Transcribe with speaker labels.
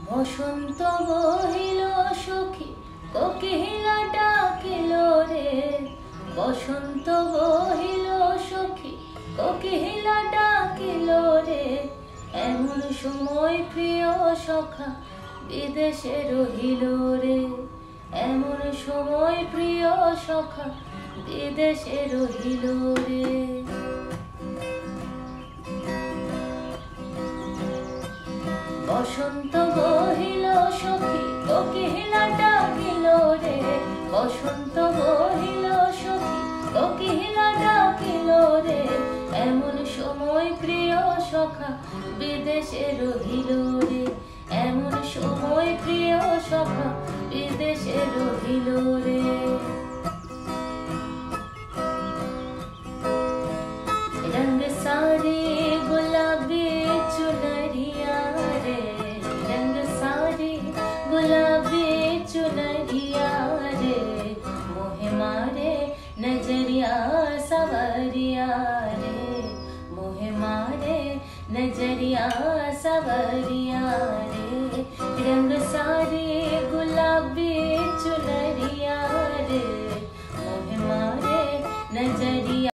Speaker 1: বসন্ত বহিল সখী কোকিলা ডাকিল রে, বসন্ত বহিল সখী কোকিলা ডাকিল রে। এমন সময় প্রিয় সখা বিদেশে রহিল রে, এমন সময় প্রিয় সখা বিদেশে রহিল রে। বসন্ত বহিল সখী কোকিলা ডাকিল রে, বসন্ত বহিল সখী কোকিলা ডাকিল রে। এমন সময় প্রিয় সখা বিদেশে রহিল রে, এমন সময় প্রিয় সখা বিদেশে রহিল রে। रंग सारे गुलाबी चुनरिया रे, रंग सारे गुलाबी चुनरिया रे। मोहे मारे नजरिया सवरिया रे, मोहे मारे नजरिया सवरिया रे। रंग सारे